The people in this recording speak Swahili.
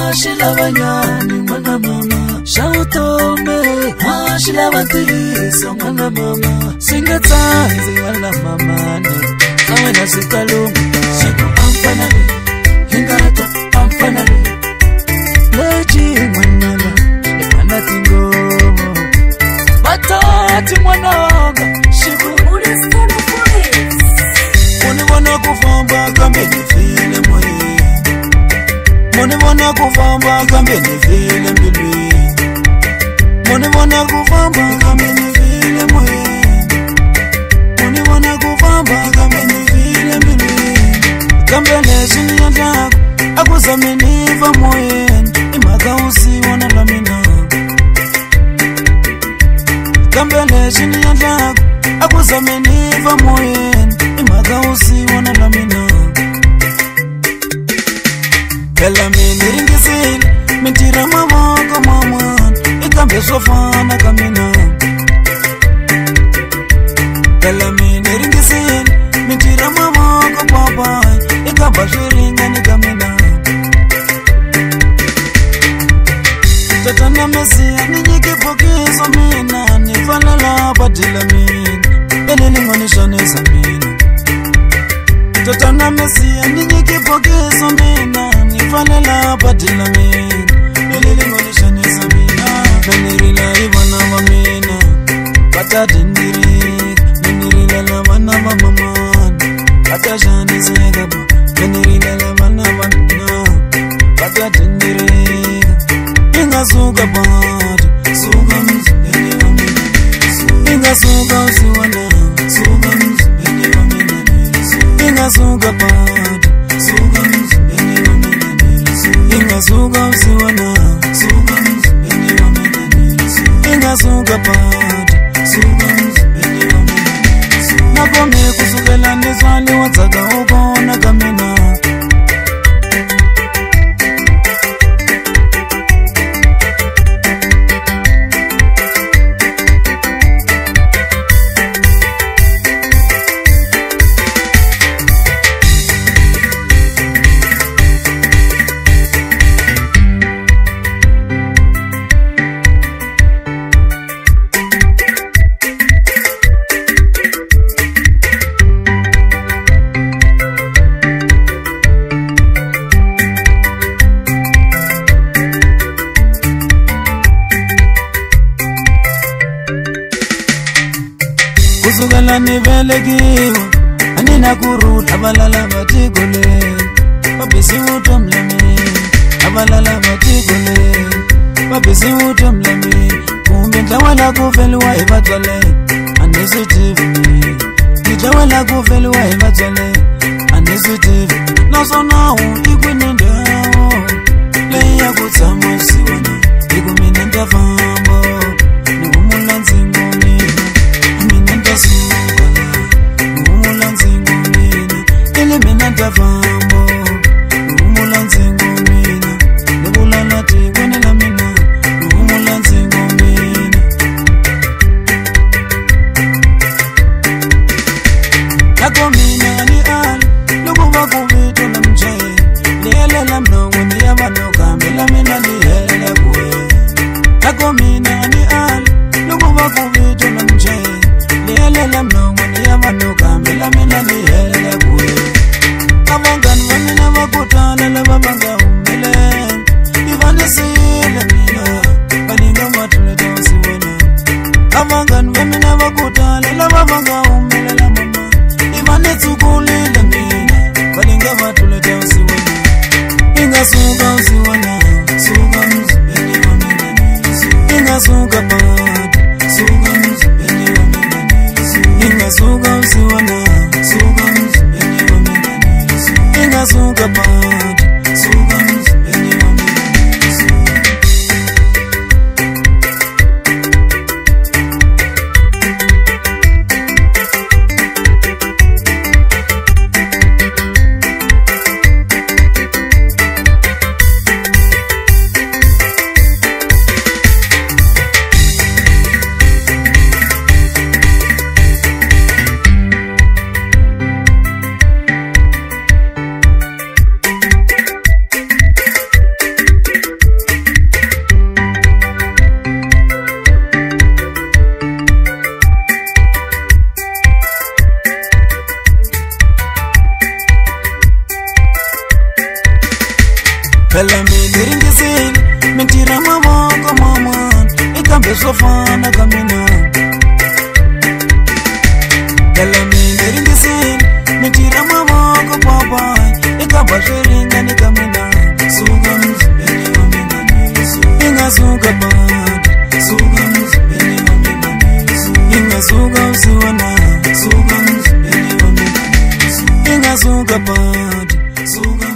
Shilabanyani mwana mama Shautome Shilabantiso mwana mama Singatanzi wala mama Awena sikalungu Siku ampanale Hingato ampanale Leji mwanala Lepana tingo Batati mwananga Shibu Uliskana police Unibona kufamba kambe nifile moye Monibona kufamba kambe nifile mbilwi Monibona kufamba kambe nifile moye Monibona kufamba kambe nifile mbilwi Kambe leshini ya daku Akuzameniva moye Imaka usiwana lamina Kambe leshini ya daku Akuzameniva moye Imaka usiwana lamina Bella mini ringisil, mentira mama mama, ikambe sofana kamina. Bella mini ringisil, mentira mama papa, ikamba shiringa ni kamina. Tatana mesia ninyike pokezo mina, nifalala patila mina, belini monisha nesa mina. Tatana mesia ninyike pokezo mina. Fanela patila mina Belili monisha nisa mina Benirila ivana wa mina Patadindirika Benirila la vana wa mamana Patashani segaba Benirila la vana wa mina Patadindirika Inga suga pati Suga mzubeni wa mina Inga suga usiwana Suga mzubeni wa mina Inga suga pati Suga mzubeni wa mina Inga suga usiwana Suga mzubeni wa mina Inga suga pati Suga mzubeni wa mina Nakome kusugela nizwali watsaga ukona kamina Kusugala nivelekiwa Anina kurula Abalala batigole Babisi utomlami Abalala batigole Babisi utomlami Kumbi ntawala kufeliwa ibatwale Anisutivi Nitawala kufeliwa ibatwale Anisutivi Nasona ikwinindawo Leia kutsamo siwana Ikumina ntafambo Nuhumula nzinguni Umula nzingu mina Elimina ntafambo Umula nzingu mina Nebula nati kwenela mina Umula nzingu mina Nako mina ni ali Lukuwa kuvito na mchaye Liyelela mnongo ni yabano kambila mina liyelela kwe Nako mina ni ali Lukuwa kuvito na mchaye Liyelela mnongo ni yabano kambila mina liyelela kwe Abangani wamina wakutala la babanga umele Ivanisile mina Baninga matuleta usiwena Abangani wamina wakutala la babanga umele la mama Ivanitsukulile mina Baninga matuleta usiwena Inga suga usiwena Suga mzubeni wa mina Inga suga pati Suga mzubeni wa mina Inga suga usiwena Suga mzubeni wa mina Inga suga pati Suga mzubeni wa mina Phela mina ringisile mitira mavoko mama ikambe swo fana ka mina. Phela mina ringisile mitira mavoko papa ikambe swo ringana ka mina. Suka mzibeni wa mina Yesu ingasuka bad. Suka mzibeni wa mina Yesu ingasuka usiwana. Suka mzibeni wa mina Yesu ingasuka bad. Suka